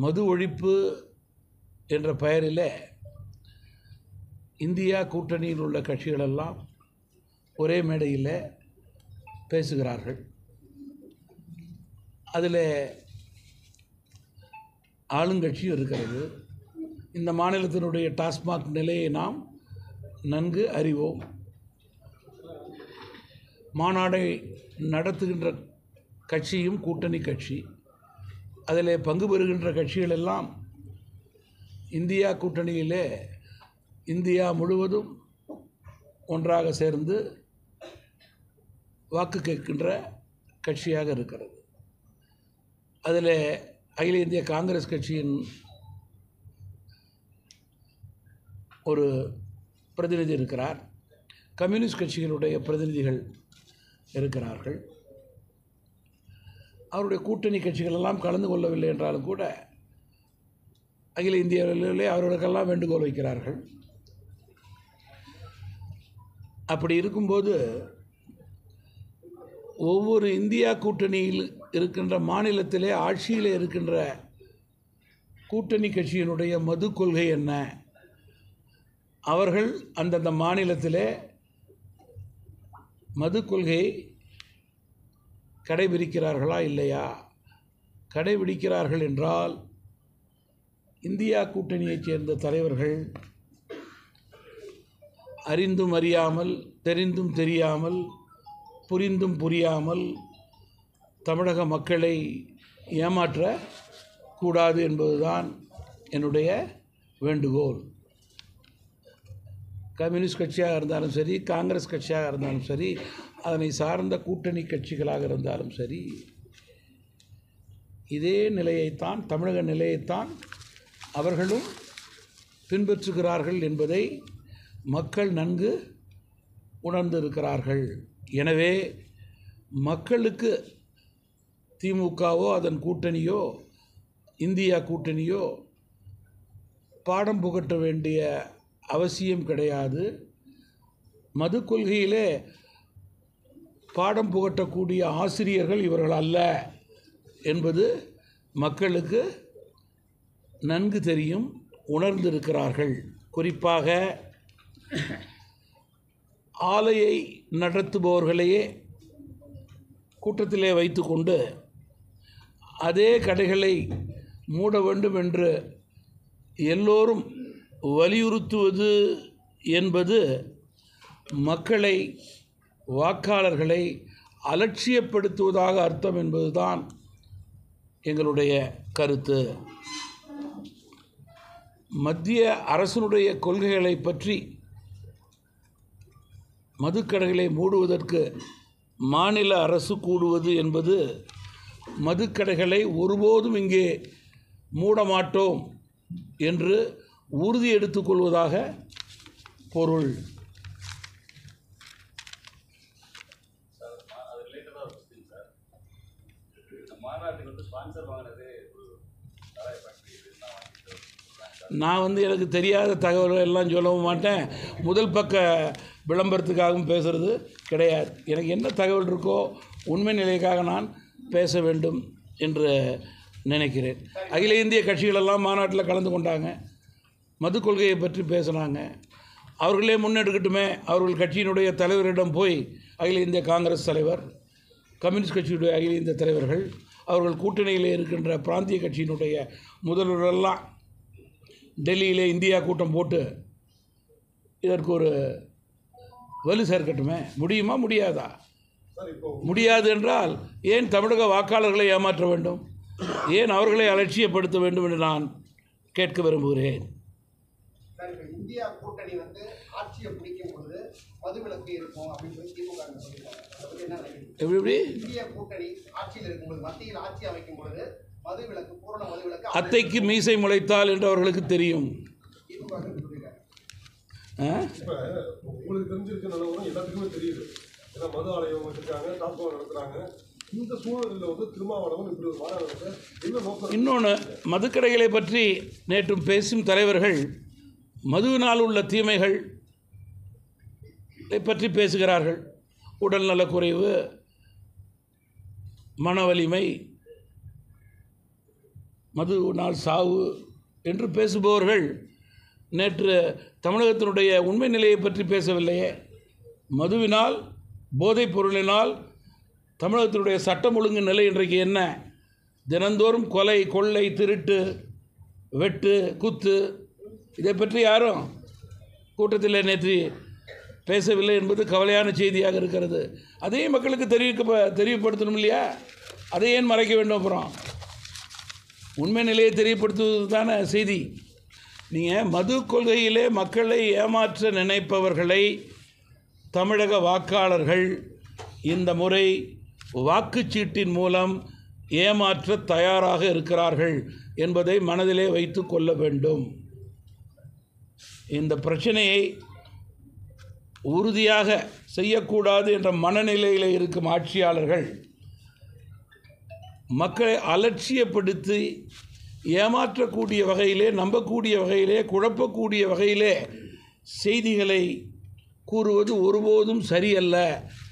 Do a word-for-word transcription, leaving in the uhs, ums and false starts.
மது ஒழிப்பு என்ற பெயரில் இந்தியா கூட்டணியில் உள்ள கட்சிகளெல்லாம் ஒரே மேடையில் பேசுகிறார்கள். அதில் ஆளுங்கட்சியும் இருக்கிறது. இந்த மாநிலத்தினுடைய டாஸ்மாக் நிலையை நாம் நன்கு அறிவோம். மாநாடை நடத்துகின்ற கட்சியும் கூட்டணி கட்சி. அதில் பங்கு பெறுகின்ற கட்சிகள் எல்லாம் இந்தியா கூட்டணியிலே இந்தியா முழுவதும் ஒன்றாக சேர்ந்து வாக்கு கேட்கின்ற கட்சியாக இருக்கிறது. அதில் அகில இந்திய காங்கிரஸ் கட்சியின் ஒரு பிரதிநிதி இருக்கிறார். கம்யூனிஸ்ட் கட்சிகளுடைய பிரதிநிதிகள் இருக்கிறார்கள். அவருடைய கூட்டணி கட்சிகள் எல்லாம் கலந்து கொள்ளவில்லை என்றாலும் கூட அகில இந்தியாவிலே அவர்களுக்கெல்லாம் வேண்டுகோள் வைக்கிறார்கள். அப்படி இருக்கும்போது ஒவ்வொரு இந்தியா கூட்டணியில் இருக்கின்ற மாநிலத்திலே ஆட்சியில் இருக்கின்ற கூட்டணி கட்சியினுடைய மது கொள்கை என்ன, அவர்கள் அந்தந்த மாநிலத்திலே மது கொள்கையை கடைபிடிக்கிறார்களா இல்லையா? கடைபிடிக்கிறார்கள் என்றால் இந்தியா கூட்டணியைச் சேர்ந்த தலைவர்கள் அறிந்தும் அறியாமல், தெரிந்தும் தெரியாமல், புரிந்தும் புரியாமல் தமிழக மக்களை ஏமாற்றக்கூடாது என்பதுதான் என்னுடைய வேண்டுகோள். கம்யூனிஸ்ட் கட்சியாக இருந்தாலும் சரி, காங்கிரஸ் கட்சியாக இருந்தாலும் சரி, அதனை சார்ந்த கூட்டணி கட்சிகளாக இருந்தாலும் சரி, இதே நிலையைத்தான், தமிழக நிலையைத்தான் அவர்களும் பின்பற்றுகிறார்கள் என்பதை மக்கள் நன்கு உணர்ந்திருக்கிறார்கள். எனவே மக்களுக்கு திமுகவோ அதன் கூட்டணியோ இந்தியா கூட்டணியோ பாடம் புகட்ட வேண்டிய அவசியம் கிடையாது. மது கொள்கையிலே பாடம் புகட்டக்கூடிய ஆசிரியர்கள் இவர்கள் அல்ல என்பது மக்களுக்கு நன்கு தெரியும், உணர்ந்திருக்கிறார்கள். குறிப்பாக ஆலையை நடத்துபவர்களையே கூட்டத்திலே வைத்துக்கொண்டு அதே கடைகளை மூட வேண்டும் என்று எல்லோரும் வலியுறுத்துவது என்பது மக்களை, வாக்காளர்களை அலட்சியப்படுத்துவதாக அர்த்தம் என்பதுதான் எங்களுடைய கருத்து. மத்திய அரசினுடைய கொள்கைகளை பற்றி மதுக்கடைகளை மூடுவதற்கு மாநில அரசு கூடுவது என்பது மதுக்கடைகளை ஒருபோதும் இங்கே மூட மாட்டோம் என்று உறுதி எடுத்துக்கொள்வதாக பொருள். நான் வந்து எனக்கு தெரியாத தகவல்கள் எல்லாம் சொல்லவும் மாட்டேன். முதல் பக்க விளம்பரத்துக்காகவும் பேசுகிறது கிடையாது. எனக்கு என்ன தகவல் இருக்கோ உண்மை நிலைக்காக நான் பேச வேண்டும் என்று நினைக்கிறேன். அகில இந்திய கட்சிகளெல்லாம் மாநாட்டில் கலந்து கொண்டாங்க, மது கொள்கையை பற்றி பேசுனாங்க. அவர்களே முன்னெடுக்கட்டுமே. அவர்கள் கட்சியினுடைய தலைவரிடம் போய் அகில இந்திய காங்கிரஸ் தலைவர், கம்யூனிஸ்ட் கட்சியுடைய அகில இந்திய தலைவர்கள், அவர்கள் கூட்டணியில் இருக்கின்ற பிராந்திய கட்சியினுடைய முதல்வரெல்லாம் டெல்லியிலே இந்தியா கூட்டம் போட்டு இதற்கு ஒரு வலு சேர்க்கட்டுமே. முடியுமா? முடியாதா? முடியாது என்றால் ஏன் தமிழக வாக்காளர்களை ஏமாற்ற வேண்டும்? ஏன் அவர்களை அலட்சியப்படுத்த வேண்டும் என்று நான் கேட்க விரும்புகிறேன். இந்தியா கூட்டணி வந்து ஆட்சியை பிடிக்கும் பொழுது மதுவிலக்கு இருக்கும் அப்படின்னு சொல்லி திமுக எப்படி எப்படி இந்தியா கூட்டணி ஆட்சியில் இருக்கும்போது, மத்தியில் ஆட்சி அமைக்கும் பொழுது மதுவிலக்கு, பூரண மதுவிலக்கு, அத்தைக்கு மீசை முளைத்தால் என்று அவர்களுக்கு தெரியும். உங்களுக்கு தெரிஞ்சிருக்க நிலவரம் எல்லாத்துக்குமே தெரியுது. ஏன்னா மது ஆலயம் வச்சிருக்காங்க, டாஸ்மாக் நடத்துறாங்க. இந்த சூழலில் வந்து திருமாவளவன் இப்படி ஒரு மாநாடு என்ன நோக்கம்? இன்னொன்று, மதுக்கடைகளை பற்றி நேற்றும் பேசும் தலைவர்கள் மதுவினால் உள்ள தீமைகள் பற்றி பேசுகிறார்கள். உடல் நலக்குறைவு, மன வலிமை, மதுவினால் சாவு என்று பேசுபவர்கள் நேற்று தமிழகத்தினுடைய உண்மை நிலையை பற்றி பேசவில்லையே. மதுவினால், போதைப் பொருளினால் தமிழகத்தினுடைய சட்டம் ஒழுங்கு நிலை இன்றைக்கு என்ன? தினந்தோறும் கொலை, கொள்ளை, திருட்டு, வெட்டு, குத்து, இதை பற்றி யாரும் கூட்டத்தில் நேற்று பேசவில்லை என்பது கவலையான செய்தியாக இருக்கிறது. அதையும் மக்களுக்கு தெரிவிக்க தெரியப்படுத்தணும் இல்லையா? அதை ஏன் மறைக்க வேண்டும்? அப்புறம் உண்மை நிலையை தெரியப்படுத்துவது தானே செய்தி. நீங்கள் மது கொள்கையிலே மக்களை ஏமாற்ற நினைப்பவர்களை தமிழக வாக்காளர்கள் இந்த முறை வாக்குச்சீட்டின் மூலம் ஏமாற்ற தயாராக இருக்கிறார்கள் என்பதை மனதிலே வைத்து கொள்ள வேண்டும். இந்த பிரச்சனையை உறுதியாக செய்யக்கூடாது என்ற மனநிலையில் இருக்கும் ஆட்சியாளர்கள் மக்களை அலட்சியப்படுத்தி ஏமாற்றக்கூடிய வகையிலே, நம்பக்கூடிய வகையிலே, குழப்பக்கூடிய வகையிலே செய்திகளை கூறுவது ஒருபோதும் சரியல்ல